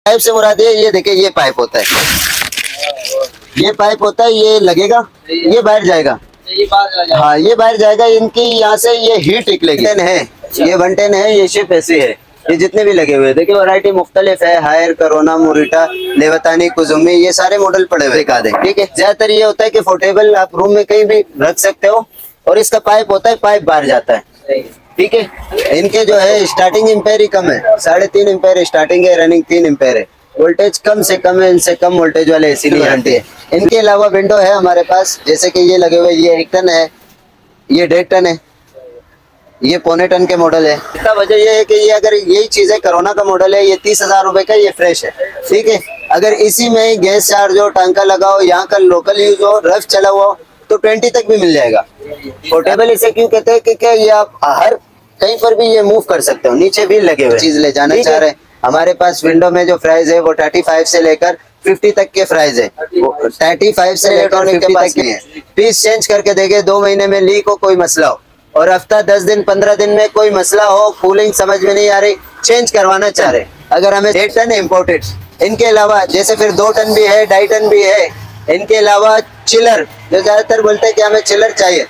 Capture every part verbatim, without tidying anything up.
Pipe से मुराद है, ये देखिए ये पाइप होता है, ये पाइप होता है, ये लगेगा, ये बाहर जाएगा, ये बाहर हाँ ये बाहर जाएगा। इनकी यहाँ से ये हीट निकलेगी है, ये वन टेन है, ये शिप ऐसी है, ये जितने भी लगे हुए देखिए वैरायटी मुख्तलिफ है, हायर, करोना, मोरिटा, लेवतानी, कुजुमी, ये सारे मॉडल पड़े हुए दिखा दें। ठीक है, ज्यादातर ये होता है कि पोर्टेबल आप रूम में कहीं भी रख सकते हो, और इसका पाइप होता है, पाइप बाहर जाता है। ठीक है, इनके जो है स्टार्टिंग एम्पेयर ही कम है, साढ़े तीन एम्पेयर स्टार्टिंग है, रनिंग तीन एम्पेयर है, वोल्टेज कम से कम है, इनसे कम वोल्टेज वाले एसी नहीं गारंटी है। इनके अलावा विंडो है हमारे पास, जैसे कि ये लगे हुए, ये एक टन है, ये डेढ़ टन है, ये पौने टन के मॉडल है। इसका वजह ये है कि ये अगर यही चीज है, कोरोना का मॉडल है, ये तीस हजार रुपए का, ये फ्रेश है। ठीक है, अगर इसी में ही गैस चार्ज हो, टांका लगाओ, यहाँ का लोकल यूज हो, रफ चला हुआ तो ट्वेंटी तक भी मिल जाएगा। पोर्टेबल इसे क्यों कहते हैं कि क्या ये आप हर कहीं पर भी ये मूव कर सकते हो, नीचे भी लगे हुए चीज ले जाना चाह रहे हैं। हमारे पास विंडो में जो प्राइस है वो थर्टी फाइव से लेकर फिफ्टी तक के प्राइस है, थर्टी फाइव से लेकर फिफ्टी तक के है। पीस चेंज करके देंगे, दो महीने में लीक हो, कोई मसला हो, और हफ्ता दस दिन पंद्रह दिन में कोई मसला हो, कूलिंग समझ में नहीं आ रही, चेंज करवाना चाह रहे, अगर हमें डेढ़ टन इम्पोर्टेड, इनके अलावा जैसे फिर दो टन भी है, ढाई टन भी है, इनके अलावा चिलर, जो ज्यादातर बोलते हैं कि हमें चिलर चाहिए।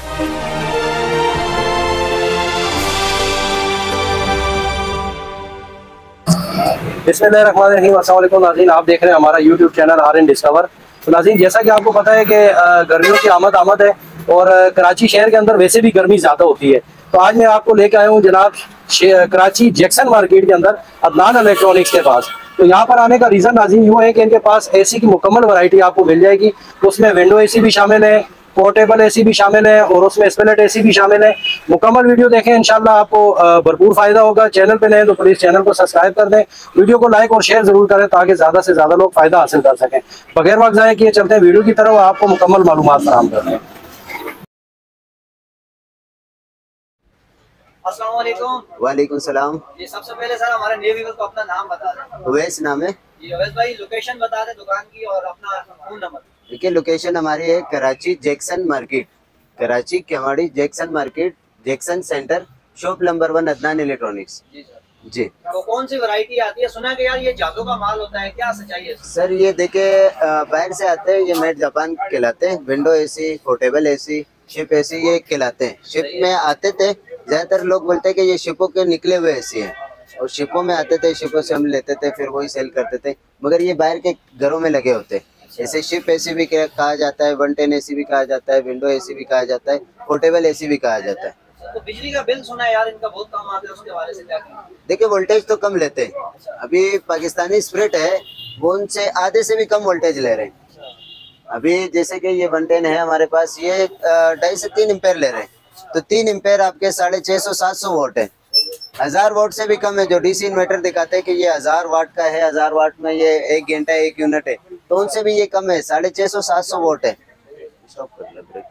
बिस्मिल्लाहिर्रहमानिर्रहीम, अस्सलाम वालेकुम नाज़रीन, आप देख रहे हैं हमारा YouTube channel R N Discover. तो नाज़रीन, जैसा कि आपको पता है कि गर्मियों की आमद आमद है, और कराची शहर के अंदर वैसे भी गर्मी ज़्यादा होती है, तो आज मैं आपको लेके आया हूँ जनाब कराची जैक्सन मार्केट के अंदर अदनान इलेक्ट्रॉनिक्स के पास। तो यहाँ पर आने का रीज़न नाज़रीन यूँ है कि इनके पास एसी की मुकम्मल वैरायटी आपको मिल जाएगी। उसमें विंडो एसी भी शामिल है, पोर्टेबल एसी भी शामिल है, और उसमें स्प्लिट एसी भी शामिल है। मुकम्मल वीडियो देखें, इंशाल्लाह आपको भरपूर फायदा होगा। चैनल पे नए तो प्लीज चैनल को सब्सक्राइब कर दें, वीडियो को लाइक और शेयर जरूर करें ताकि ज्यादा से ज्यादा लोग फायदा हासिल कर सकें। बगैर वक्त जाए किए चलते हैं वीडियो की तरफ, आपको मुकम्मल मालूमात फराहम कर दें। अस्सलाम वालेकुम। वालेकुम सलाम। ये सबसे पहले सर हमारे न्यू व्यूअर्स को अपना नाम बता दें। उवैस नाम है। ये उवैस भाई लोकेशन बता दें दुकान की और अपना फोन नंबर। देखिए लोकेशन हमारी है कराची जैक्सन मार्केट, कराची केवाड़ी Jackson market, Jackson centre, shop number one Adnan electronics. जी सर। जी। तो कौन सी वैरायटी आती है? सुना कि यार ये जादू का माल होता है, क्या सच्चाई है? सर ये देखे बाहर से आते हैं, ये मेड जापान कहलाते हैं, window AC, portable AC, split AC ये कहलाते हैं। शिप में आते थे, ज्यादातर लोग बोलते हैं कि ये शिपों के निकले हुए एसी हैं, और शिपों में आते थे, शिपों से हम लेते थे, फिर वही सेल करते थे, मगर ये बाहर के घरों में लगे होते हैं। जैसे शिप एसी भी कहा जाता है, वन टेन एसी भी कहा जाता है, विंडो एसी भी कहा जाता है, पोर्टेबल एसी भी कहा जाता है। तो बिजली का बिल सुना है यार इनका बहुत कम आता है, उसके हवाले से क्या कहें? देखिए वोल्टेज तो कम लेते हैं, अभी पाकिस्तानी स्प्रिट है वो उनसे आधे से भी कम वोल्टेज ले रहे हैं। अभी जैसे कि ये वन टेन है हमारे पास, ये ढाई से तीन एम्पेयर ले रहे हैं, तो तीन एम्पेयर आपके साढ़े छः सौ सात सौ वोट है, हजार वाट से भी कम है। जो डीसी इन्वर्टर दिखाते हैं कि ये हजार वाट का है, हजार वाट में ये एक घंटा एक यूनिट है, तो उनसे भी ये कम है, साढ़े छः सौ सात सौ वोट है। स्टॉप कर ले, ब्रेक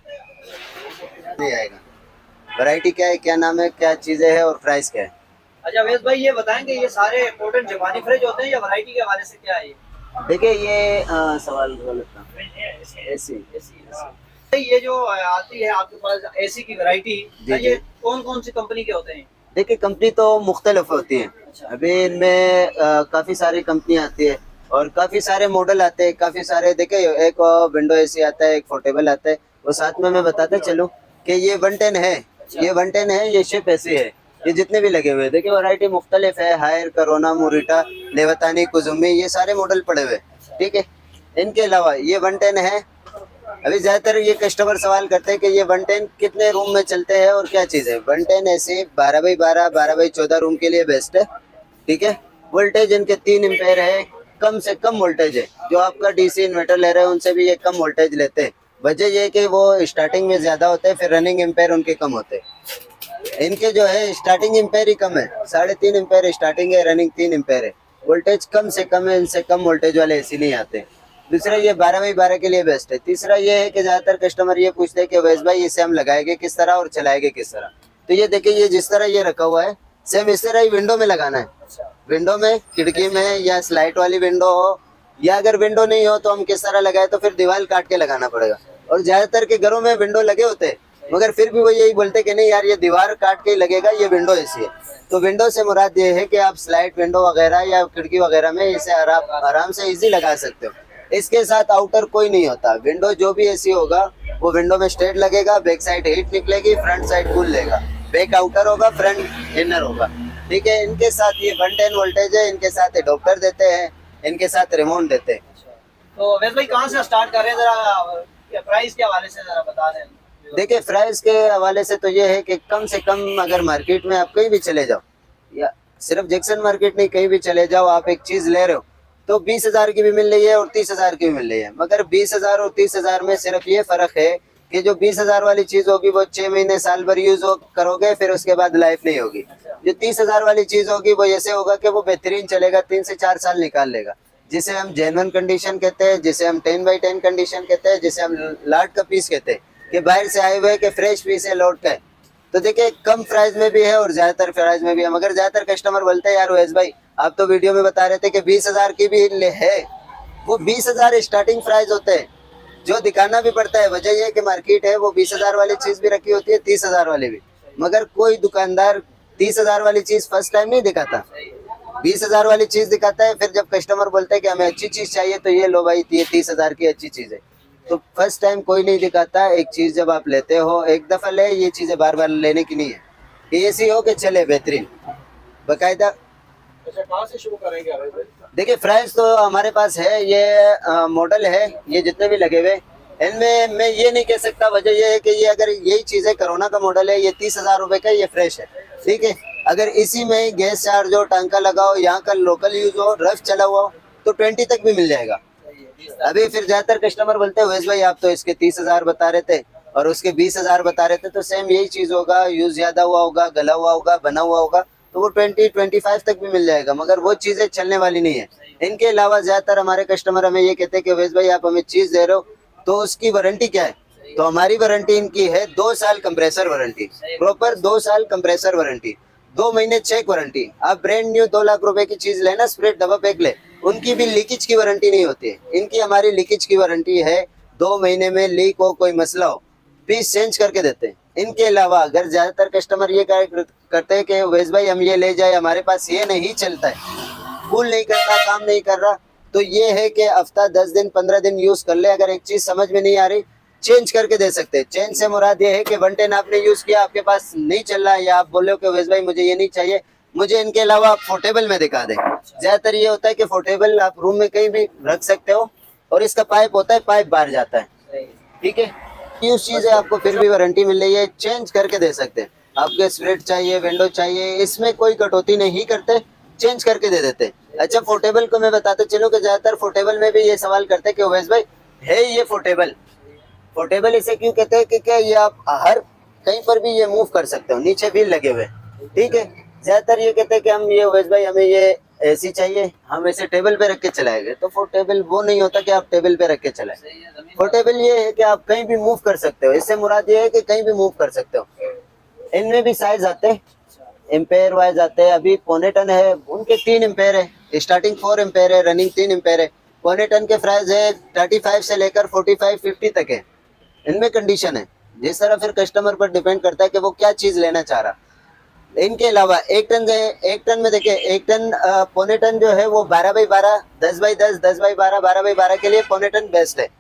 नहीं आएगा। वैरायटी क्या है, क्या नाम है, क्या चीजें है और प्राइस क्या है? अच्छा वेस भाई ये बताएंगे ये सारे इम्पोर्टेंट जापानी फ्रिज होते हैं या वैरायटी के हवाले से क्या है? देखिए ये आ, सवाल गलत था। एसी ये जो आती है आपके पास एसी की वैरायटी, ये कौन कौन सी कंपनी के होते हैं? देखिए कंपनी तो मुख्तलिफ होती है। अच्छा। अभी इनमें काफ़ी सारी कंपनी आती है और काफ़ी सारे मॉडल आते हैं, काफ़ी सारे। देखिए एक विंडो एसी आता है, एक पोर्टेबल आता है, वो साथ में मैं बताते चलूँ कि ये वन टेन है। अच्छा। ये वन टेन है, ये शिप एसी है, ये जितने भी लगे हुए देखिए वैरायटी मुख्तलिफ है, हायर, करोना, मोरिटा, लेवतानी, कुजुमी, ये सारे मॉडल पड़े हुए। ठीक है, इनके अलावा ये वन टेन है। अभी ज़्यादातर ये कस्टमर सवाल करते हैं कि ये वन टेन कितने रूम में चलते हैं और क्या चीज़ है। वन टेन ऐसे बारह बाई बारह, बारह बाई चौदह रूम के लिए बेस्ट है। ठीक है, वोल्टेज इनके तीन एम्पेयर है, कम से कम वोल्टेज है। जो आपका डीसी इन्वर्टर ले रहे हैं उनसे भी ये कम वोल्टेज लेते हैं। वजह ये कि वो स्टार्टिंग में ज़्यादा होते हैं, फिर रनिंग एम्पेयर उनके कम होते हैं। इनके जो है स्टार्टिंग एम्पेयर ही कम है, साढ़े तीन एम्पेयर स्टार्टिंग है, रनिंग तीन एम्पेयर है। वोल्टेज कम से कम है, इनसे कम वोल्टेज वाले एसी नहीं आते। दूसरा ये बारह बाई बारह के लिए बेस्ट है। तीसरा ये है कि ज़्यादातर कस्टमर ये पूछते हैं कि वैस भाई इसे हम लगाएंगे किस तरह और चलाएंगे किस तरह। तो ये देखिए ये जिस तरह ये रखा हुआ है सेम इस तरह ही विंडो में लगाना है। विंडो में, खिड़की में, या स्लाइड वाली विंडो हो, या अगर विंडो नहीं हो तो हम किस तरह लगाए, तो फिर दीवार काट के लगाना पड़ेगा। और ज़्यादातर के घरों में विंडो लगे होते हैं, मगर फिर भी वो यही बोलते कि नहीं यार ये दीवार काट के ही लगेगा, ये विंडो एसी है। तो विंडो से मुराद ये है कि आप स्लाइड विंडो वगैरह या खिड़की वगैरह में इसे आराम आराम से इजी लगा सकते हो। इसके साथ आउटर कोई नहीं होता। विंडो जो भी एसी होगा वो विंडो में स्ट्रेट लगेगा, बैक साइड हीट निकलेगी, फ्रंट साइड कूल लेगा, बैक आउटर होगा, फ्रंट इनर होगा। ठीक है, इनके साथ ये वन टेन वोल्टेज है, इनके साथ एडोप्टर देते हैं, इनके साथ रिमोट देते हैं। तो वैसे भाई कहाँ से स्टार्ट कर रहे हैं, जरा प्राइस के हवाले से जरा बता दें। देखिए प्राइस के हवाले से तो ये है कि कम से कम अगर मार्केट में आप कहीं भी चले जाओ, या सिर्फ जैक्सन मार्केट नहीं कहीं भी चले जाओ, आप एक चीज ले रहे हो तो बीस हजार की भी मिल रही है और तीस हजार की भी मिल रही है। मगर बीस हजार और तीस हजार में सिर्फ ये फर्क है कि जो बीस हजार वाली चीज होगी वो छह महीने साल भर यूज करोगे, फिर उसके बाद लाइफ नहीं होगी। जो तीस हजार वाली चीज होगी वो ऐसे होगा कि वो बेहतरीन चलेगा, तीन से चार साल निकाल लेगा, जिसे हम जेन्युइन कंडीशन कहते हैं, जिसे हम टेन बाई टेन कंडीशन कहते हैं, जिसे हम लाट का पीस कहते हैं कि बाहर से आए हुए के फ्रेश पीस है लौट का। तो देखिए कम प्राइस में भी है और ज्यादातर प्राइस में भी है। मगर ज्यादातर कस्टमर बोलते हैं यार वैस भाई आप तो वीडियो में बता रहे थे कि बीस हजार की भी है, वो बीस हजार स्टार्टिंग प्राइस होते हैं, जो दिखाना भी पड़ता है। वजह यह कि मार्केट है वो बीस हजार वाली चीज भी रखी होती है, तीस हजार वाली भी, मगर कोई दुकानदार तीस हजार वाली चीज फर्स्ट टाइम नहीं दिखाता, बीस हजार वाली चीज दिखाता है। फिर जब कस्टमर बोलते हैं कि हमें अच्छी चीज चाहिए तो ये लो भाई ये तीस हजार की अच्छी चीज है। तो फर्स्ट टाइम कोई नहीं दिखाता। एक चीज जब आप लेते हो एक दफा ले, ये चीजें बार बार लेने की नहीं है, ये ऐसी हो कि चले बेहतरीन बाकायदा। अच्छा कहाँ से शुरू करेंगे? देखिए प्राइस तो हमारे पास है, ये मॉडल है, ये जितने भी लगे हुए इनमें मैं ये नहीं कह सकता। वजह ये है कि ये अगर यही चीज़ है कोरोना का मॉडल है, ये तीस हजार रुपए का, ये फ्रेश है। ठीक है, अगर इसी में गैस चार्ज हो, टांका लगाओ, यहाँ का लोकल यूज हो, रफ चला हुआ हो तो ट्वेंटी तक भी मिल जाएगा। अभी फिर ज्यादातर कस्टमर बोलते हैं वैस भाई आप तो इसके तीस हजार बता रहे थे और उसके बीस हजार बता रहे थे, तो सेम यही चीज होगा, यूज ज्यादा हुआ होगा, गला हुआ होगा, बना हुआ होगा, तो वो ट्वेंटी ट्वेंटी फाइव तक भी मिल जाएगा। मगर वो चीजें चलने वाली नहीं है। इनके अलावा ज्यादातर हमारे कस्टमर हमें ये कहते हैं कि वैस भाई आप हमें चीज दे रहे हो तो उसकी वारंटी क्या है? तो हमारी वारंटी इनकी है दो साल कंप्रेसर वारंटी, प्रॉपर दो साल कंप्रेसर वारंटी, दो महीने चेक वारंटी। आप ब्रांड न्यू दो लाख रुपए की चीज लेना, स्प्रेड डब्बा पैक ले, उनकी भी लीकेज की वारंटी नहीं होती है। इनकी हमारी लीकेज की वारंटी है, दो महीने में लीक हो, कोई मसला हो, पीस चेंज करके देते हैं। इनके अलावा अगर ज्यादातर कस्टमर ये करते हैं कि वैस भाई हम ये ले जाए, हमारे पास ये नहीं चलता है, कूल नहीं करता, काम नहीं कर रहा, तो ये है कि हफ्ता दस दिन पंद्रह दिन यूज कर ले, अगर एक चीज समझ में नहीं आ रही चेंज करके दे सकते हैं। चेंज से मुराद ये है कि वन टेन आपने यूज किया, आपके पास नहीं चल रहा है, या आप बोले हो कि वैस भाई मुझे ये नहीं चाहिए, मुझे इनके अलावा आप पोर्टेबल में दिखा दें। ज्यादातर ये होता है कि पोर्टेबल आप रूम में कहीं भी रख सकते हो और इसका पाइप होता है, पाइप बाहर जाता है। ठीक है, यूज चीज है, आपको फिर भी वारंटी मिल रही है, चेंज करके दे सकते हैं। आपके स्प्रेड चाहिए, विंडो चाहिए, इसमें कोई कटौती नहीं करते, चेंज करके दे देते। अच्छा पोर्टेबल को मैं बताते चलूं कि ज्यादातर पोर्टेबल में भी ये सवाल करते हैं कि वैस भाई है ये पोर्टेबल, पोर्टेबल इसे क्यों कहते हैं कि क्या ये आप हर कहीं पर भी ये मूव कर सकते हो, नीचे व्हील लगे हुए। ठीक है, ज्यादातर ये कहते हैं कि हम ये वैस भाई हमें ये ऐसी चाहिए, हम ऐसे टेबल पे रख के चलाएंगे, तो पोर्टेबल वो नहीं होता कि आप टेबल पे रख के चलाएं। पोर्टेबल ये है कि आप कहीं भी मूव कर सकते हो, इससे मुराद ये है कि कहीं भी मूव कर सकते हो। इनमें भी साइज आते हैं, एम्पेयर वाइज आते हैं। अभी पौने टन है, उनके तीन एम्पेयर है, स्टार्टिंग फोर एम्पेयर है, रनिंग तीन एम्पेयर है। पौने टन के प्राइस है थर्टी फाइव से लेकर फोर्टी फाइव फिफ्टी तक है। इनमें कंडीशन है, जिस तरह फिर कस्टमर पर डिपेंड करता है कि वो क्या चीज लेना चाह रहा। इनके अलावा एक टन है, एक टन में देखिए एक टन पौने टन जो है वो बारह बाई बारह, दस बाई दस, दस बाई बारह, बारह बाई बारह के लिए पौने टन बेस्ट है।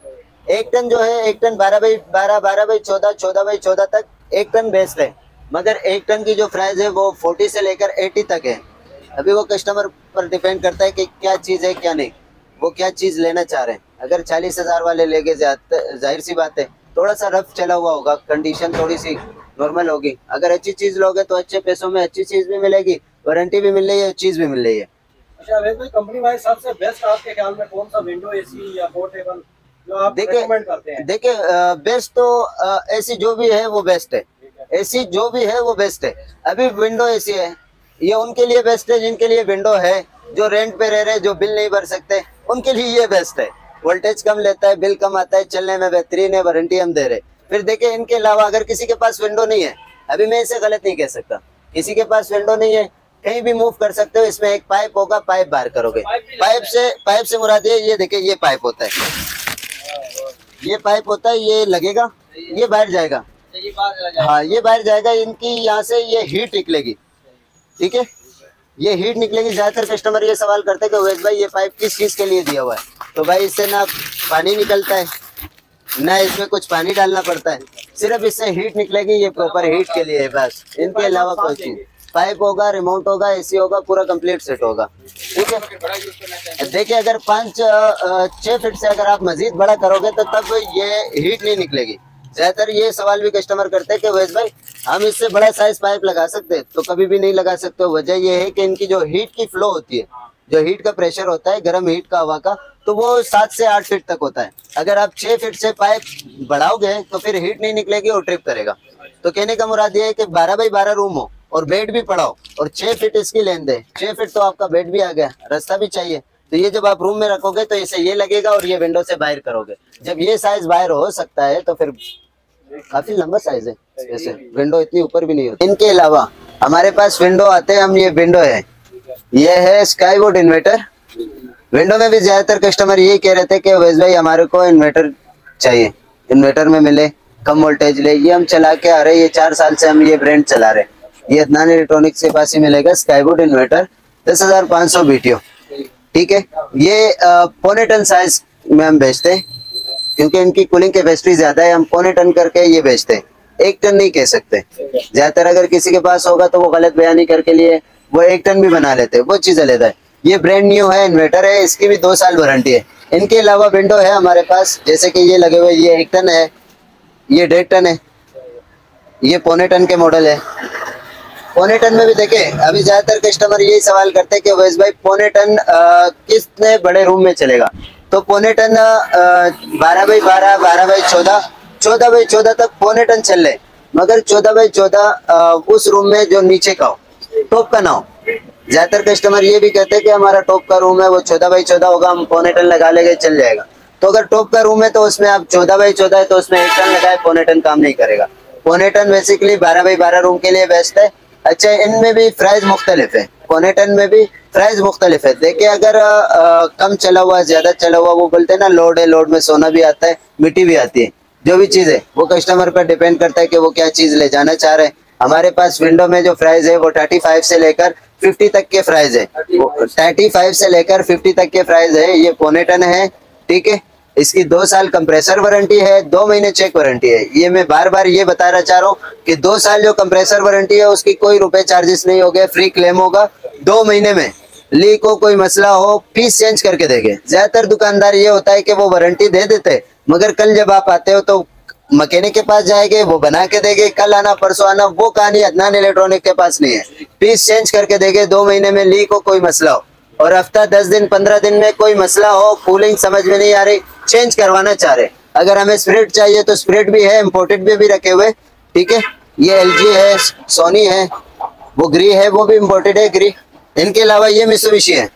एक टन जो है एक टन बारह बाई बारह, बारह बाई चौदह, चौदह बाई चौदह तक एक टन बेस्ट है। मगर एक टन की जो प्राइस है वो फोर्टी से लेकर एटी तक है। अभी वो कस्टमर पर डिपेंड करता है कि क्या चीज़ है क्या नहीं, वो क्या चीज़ लेना चाह रहे हैं। अगर चालीस हज़ार वाले लेके जाते, जाहिर सी बात है थोड़ा सा रफ चला हुआ होगा, कंडीशन थोड़ी सी नॉर्मल होगी। अगर अच्छी चीज़ लोगे तो अच्छे पैसों में अच्छी चीज़ भी मिलेगी, वारंटी भी मिल रही है, चीज़ भी मिल रही है। अच्छा वैसे भाई कंपनी वाइज सबसे बेस्ट आपके ख्याल में कौन सा विंडो एसी या पोर्टेबल जो आप रेकमेंड करते हैं? देखिए बेस्ट तो एसी जो भी है वो बेस्ट है, एसी जो भी है वो बेस्ट है। अभी विंडो एसी है, ये उनके लिए बेस्ट है जिनके लिए विंडो है, जो रेंट पे रह रहे, जो बिल नहीं भर सकते, उनके लिए ये बेस्ट है। वोल्टेज कम लेता है, बिल कम आता है, चलने में बेहतरीन है, वारंटी हम दे रहे। फिर देखिए इनके अलावा अगर किसी के पास विंडो नहीं है, अभी मैं इसे गलत नहीं कह सकता, किसी के पास विंडो नहीं है कहीं भी मूव कर सकते हो। इसमें एक पाइप होगा, पाइप बाहर करोगे, पाइप से पाइप से मुराद ये ये देखिए ये पाइप होता है, ये पाइप होता है, ये लगेगा, ये बाहर जाएगा, ये बाहर चला जाएगा। हाँ, ये बाहर जाएगा, इनकी यहाँ से ये हीट निकलेगी, ठीक है, ये हीट निकलेगी। ज्यादातर कस्टमर ये सवाल करते हैं कि उवैस भाई ये पाइप किस चीज के लिए दिया हुआ है, तो भाई इससे ना पानी निकलता है ना इसमें कुछ पानी डालना पड़ता है, सिर्फ इससे हीट निकलेगी, ये प्रॉपर हीट के लिए है बस, इनके अलावा कोई चीज। पाइप होगा, रिमोट होगा, एसी होगा, पूरा कंप्लीट सेट होगा, ठीक है। देखिए अगर पाँच छः फीट से अगर आप मजीद बड़ा करोगे तो तब ये हीट नहीं निकलेगी। ज्यादातर ये सवाल भी कस्टमर करते हैं कि उवैस भाई हम इससे बड़ा साइज पाइप लगा सकते हैं, तो कभी भी नहीं लगा सकते। वजह ये है कि इनकी जो हीट की फ्लो होती है, जो हीट का प्रेशर होता है, गर्म हीट का हवा का, तो वो सात से आठ फीट तक होता है। अगर आप छः फीट से पाइप बढ़ाओगे तो फिर हीट नहीं निकलेगी और ट्रिप करेगा। तो कहने का मुराद ये है कि बारह बाई बारह रूम हो और बेड भी पड़ाओ और छः फीट इसकी लेंथ है, छः फीट तो आपका बेड भी आ गया, रास्ता भी चाहिए, तो ये जब आप रूम में रखोगे तो इसे ये लगेगा और ये विंडो से बाहर करोगे। जब ये साइज बाहर हो सकता है तो फिर काफी लंबा साइज है, जैसे विंडो इतनी ऊपर भी नहीं होती। इनके अलावा हमारे पास विंडो आते हैं, हम ये विंडो है, ये है स्काईवुड इन्वर्टर। विंडो में भी ज्यादातर कस्टमर यही कह रहे थे कि उवैस भाई हमारे को इन्वर्टर चाहिए, इन्वर्टर में मिले, कम वोल्टेज ले। ये हम चला के आ रहे हैं, ये चार साल से हम ये ब्रांड चला रहे हैं। ये अदनान इलेक्ट्रॉनिक्स के पास ही मिलेगा स्काईवुड इन्वर्टर, दस हजार पाँच सौ बीटीओ, ठीक है। ये पौने टन साइज में हम बेचते हैं क्योंकि इनकी कूलिंग कैपेसिटी ज्यादा है, हम पौने टन करके ये बेचते हैं, एक टन नहीं कह सकते। ज्यादातर अगर किसी के पास होगा तो वो गलत बयानी करके लिए वो एक टन भी बना लेते हैं, वो चीज अलग है। ये ब्रांड न्यू है, इन्वर्टर है, इसकी भी दो साल वारंटी है। इनके अलावा विंडो है हमारे पास, जैसे कि ये लगे हुए, ये एक टन है, ये डेढ़ टन है, ये पौने टन के मॉडल है। पौने टन में भी देखे, अभी ज्यादातर कस्टमर यही सवाल करते हैं कि उवैस भाई पौने टन कितने बड़े रूम में चलेगा, तो पौने टन बारह बाई बारह, बारह बाई चौदह, चौदह बाई चौदह तक पौने टन चल रहे, मगर चौदह बाई चौदह उस रूम में जो नीचे का हो, टॉप का ना हो। ज्यादातर कस्टमर ये भी कहते हैं कि हमारा टॉप का रूम है वो चौदह बाई चौदह होगा, हम पौने टन लगा लेंगे चल जाएगा। तो अगर टॉप का रूम है तो उसमें आप चौदह बाई चौदह है तो उसमें एक टन लगाए, पौने टन काम नहीं करेगा। पौने टन बेसिकली बारह बाई बारह रूम के लिए बेस्ट है। अच्छा, इनमें भी प्राइस मुख्तलिफ है, पौने टन में भी प्राइस मुख्तलिफ है। देखिए अगर आ, कम चला हुआ, ज्यादा चला हुआ, वो बोलते हैं ना लोड है, लोड में सोना भी आता है, मिट्टी भी आती है, जो भी चीज है वो कस्टमर पर डिपेंड करता है कि वो क्या चीज ले जाना चाह रहे हैं। हमारे पास विंडो में जो प्राइस है वो थर्टी फाइव से लेकर फिफ्टी तक के प्राइस है, थर्टी फाइव से लेकर फिफ्टी तक के प्राइस है। ये पौने टन है, ठीक है। इसकी दो साल कंप्रेसर वारंटी है, दो महीने चेक वारंटी है। ये मैं बार बार ये बताना चाह रहा हूँ कि दो साल जो कंप्रेसर वारंटी है उसकी कोई रुपए चार्जेस नहीं होगा, फ्री क्लेम होगा। दो महीने में लीक हो, कोई मसला हो, पीस चेंज करके देंगे। ज्यादातर दुकानदार ये होता है कि वो वारंटी दे देते, मगर कल जब आप आते हो तो मैकेनिक के पास जाएंगे, वो बना के देंगे, कल आना परसों आना, वो कहानी अदनान इलेक्ट्रॉनिक के पास नहीं है। पीस चेंज करके देंगे, दो महीने में लीक हो, कोई मसला हो, और हफ्ता दस दिन पंद्रह दिन में कोई मसला हो, कूलिंग समझ में नहीं आ रही, चेंज करवाना चाह रहे, अगर हमें स्प्रिट चाहिए तो स्प्रिट भी है, इम्पोर्टेड भी, भी रखे हुए, ठीक है। ये एलजी है, सोनी है, वो ग्री है, वो भी इम्पोर्टेड है, ग्री। इनके अलावा ये मित्सुबिशी है,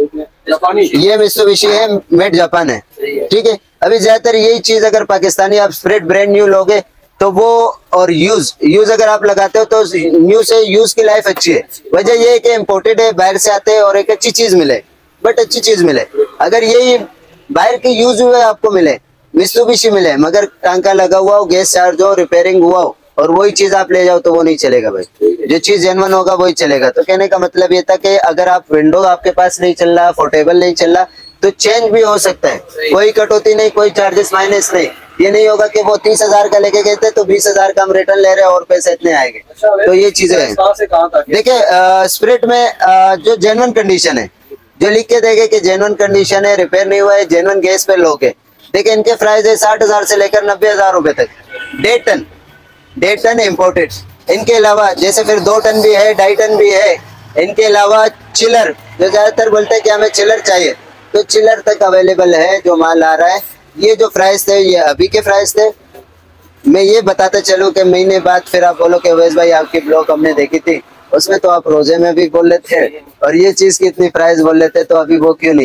ये मित्सुबिशी है, मेड जापान है, ठीक है। अभी ज्यादातर यही चीज अगर पाकिस्तानी आप स्प्रिट ब्रांड न्यू लोगे तो वो, और यूज यूज अगर आप लगाते हो तो न्यू से यूज की लाइफ अच्छी है। वजह ये है कि इम्पोर्टेड है, बाहर से आते हैं और एक अच्छी चीज मिले, बट अच्छी चीज मिले। अगर यही बाहर के यूज हुए आपको मिले, मित्सुबिशी मिले, मगर टांका लगा हुआ हो, गैस चार्ज हो, रिपेयरिंग हुआ हो, और वही चीज आप ले जाओ तो वो नहीं चलेगा भाई। जो चीज जेन्युइन होगा वही चलेगा। तो कहने का मतलब ये था कि अगर आप विंडो आपके पास नहीं चल रहा, पोर्टेबल नहीं चल रहा, तो चेंज भी हो सकता है, कोई कटौती नहीं, कोई चार्जेस माइनस नहीं। ये नहीं होगा कि वो तीस हजार का लेके गए थे तो बीस हजार का हम रिटर्न ले रहे हैं और पैसे इतने आएंगे। तो ये चीजें हैं। देखिए स्प्रिट में आ, जो जेन्युइन कंडीशन है, जो लिख के देंगे कि जेन्युइन कंडीशन है, रिपेयर नहीं हुआ है, जेन्युइन गैस पे लोगे। देखिए इनके प्राइस है साठ हजार से लेकर नब्बे हजार रुपए तक, डेढ़ टन, डेढ़ टन इम्पोर्टेड। इनके अलावा जैसे फिर दो टन भी है, ढाई टन भी है। इनके अलावा चिलर, जो ज्यादातर बोलते हैं कि हमें चिलर चाहिए, तो चिलर तक अवेलेबल है जो माल आ रहा है। ये जो प्राइस थे ये अभी के प्राइस थे। मैं ये बताते चलूं कि महीने बाद फिर आप बोलो कि उवैस भाई आपकी ब्लॉग हमने देखी थी, उसमें तो आप रोजे में भी बोल लेते हैं और ये चीज की इतनी प्राइस बोल लेते, तो अभी वो क्यों नहीं है।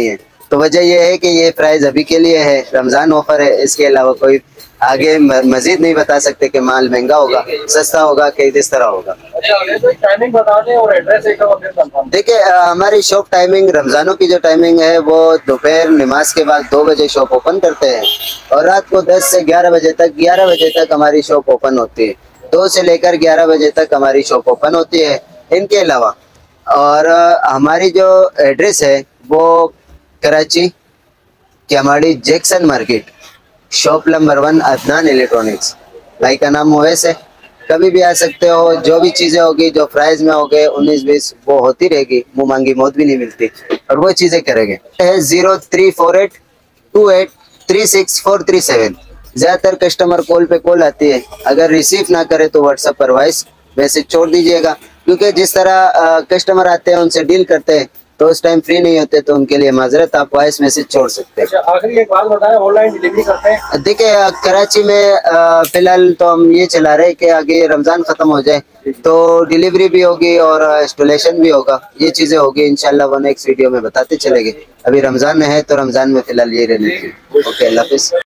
तो वजह यह है कि ये प्राइस अभी के लिए है, रमजान ऑफर है, इसके अलावा कोई आगे मजीद नहीं बता सकते कि माल महंगा होगा, सस्ता होगा कि किस तरह होगा। अच्छा, टाइमिंग बता दें और एड्रेस एक बार। देखिए हमारी शॉप टाइमिंग, रमजानों की जो टाइमिंग है वो दोपहर नमाज के बाद दो बजे शॉप ओपन करते हैं और रात को दस से ग्यारह बजे तक ग्यारह बजे तक हमारी शॉप ओपन होती है। दो से लेकर ग्यारह बजे तक हमारी शॉप ओपन होती है। इनके अलावा और हमारी जो एड्रेस है वो कराची क्यामाड़ी Jackson market, shop number one, Adnan electronics. भाई का नाम मुवैस है, कभी भी आ सकते हो। जो भी चीज़ें होगी जो प्राइस में होगे उन्नीस बीस वो होती रहेगी, मुँह मांगी मौत भी नहीं मिलती और वो चीज़ें करेंगे। है zero three four eight two eight three six four three seven. ज़्यादातर कस्टमर कॉल पे कॉल आती है, अगर रिसीव ना करे तो व्हाट्सएप पर वॉइस मैसेज छोड़ दीजिएगा, क्योंकि जिस तरह कस्टमर आते हैं उनसे डील करते हैं तो उस टाइम फ्री नहीं होते, तो उनके लिए माजरत, आप वॉइस मैसेज छोड़ सकते हैं। अच्छा, आखिरी एक बात बताएं, ऑनलाइन डिलीवरी करते हैं? देखिए कराची में फिलहाल तो हम ये चला रहे हैं कि आगे रमज़ान ख़त्म हो जाए तो डिलीवरी भी होगी और इंस्टॉलेशन भी होगा, ये चीज़ें होगी इंशाल्लाह, वो नेक्स्ट वीडियो में बताते चलेंगे। अभी रमज़ान में है तो रमज़ान में फिलहाल ये रहने। ओके, अल्लाह हाफिज़।